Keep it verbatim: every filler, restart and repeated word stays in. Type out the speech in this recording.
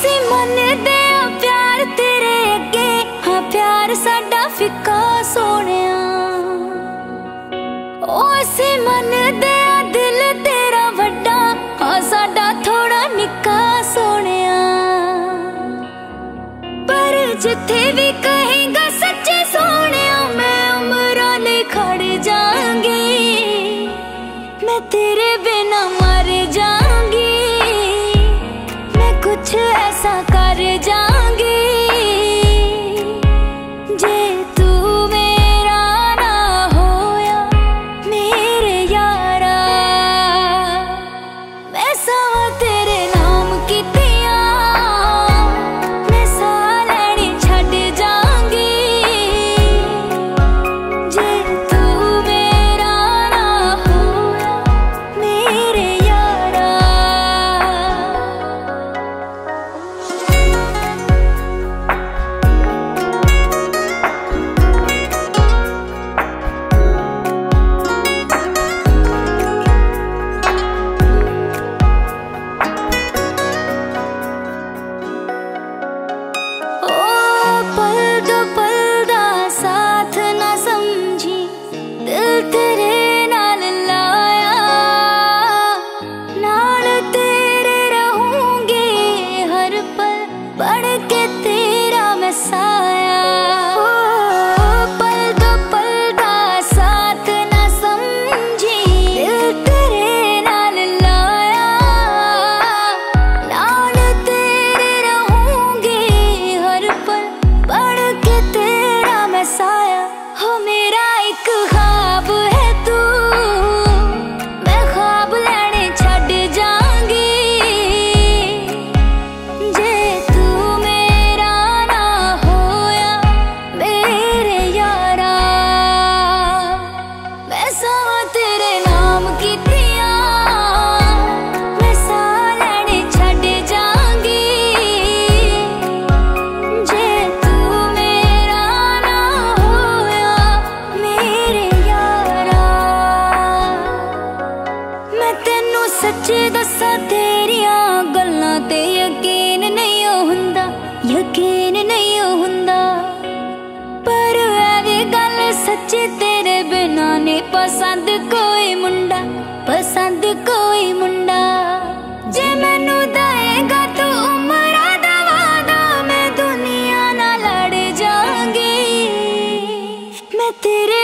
ਅਸੀਂ ਮੰਨਦੇ ਆ ਪਿਆਰ ਤੇਰੇ ਅੱਗੇ, ਹਾਂ ਪਿਆਰ ਸਾਡਾ ਫਿੱਕਾ ਸੋਹਣਿਆ। ਉਹ ਅਸੀਂ ਮੰਨਦੇ ਆ ਦਿਲ ਤੇਰਾ ਵੱਡਾ, ਹਾਂ ਸਾਡਾ ਥੋੜਾ ਨਿੱਕਾ ਸੋਹਣਿਆ। ਪਰ ਜਿੱਥੇ ਵੀ ਕਹੇਗਾ ਸੱਚੇ ਸੋਹਣਿਆ, ਮੈਂ ਉਮਰਾਂ ਲਈ ਖੜ ਜਾਵਾਂਗੀ, ਮੈਂ ਤੇਰੇ ਬਿਨਾ ਮਰ ਜਾਵਾਂਗੀ, ਮੈਂ ਕੁਛ ਐਸਾ ਕਰ ਜਾਵਾਂਗੀ ਜੇ ਤੂੰ ਮੇਰਾ ਨਾ ਹੋਇਆ ਮੇਰੇ ਯਾਰਾ। ਮੈਂ ਸਾਵਾਂ ਤੇਰੇ ਨਾਮ ਕੀਤੀਆਂ, ਮੈਂ ਸਾਹ ਲੈਣੇ ਛੱਡ ਜਾਵਾਂਗੀ ਜੇ ਤੂੰ ਮੇਰਾ ਨਾ ਹੋਇਆ ਮੇਰੇ ਯਾਰਾ। ओ पल दो पल दा साथ ना समझी, दिल तेरे नाल लाया, नाल तेरे रहूंगी हर पल, बन के तेरा मैं साया। ओ पल दो पल दा साथ ना समझी, दिल तेरे नाल लाया, नाल तेरे रहूंगी हर पल, बन के तेरा मैं साया। हो मेरा एक ख्वाब है तू, मैं ख्वाब लेने छड़ जाऊंगी जे तू मेरा ना होया मेरे यारा। मैं सावां तेरे नाम कीतियां, मैं साह लेने छड़ जाऊंगी जे तू मेरा ना होया मेरे यारा। मैं तेनू सच्चे दस्सां तेरियां गल्लां ते यकीन नहीं हुंदा, यकीन नहीं हुंदा, पर ऐ गल सच्ची तेरे बिना नहीं पसंद कोई मुंडा, पसंद कोई मुंडा। जे मैनू दएगा तू उमरा दा वादा, मैं दुनिया नाल लड़ जाऊंगी, मैं तेरे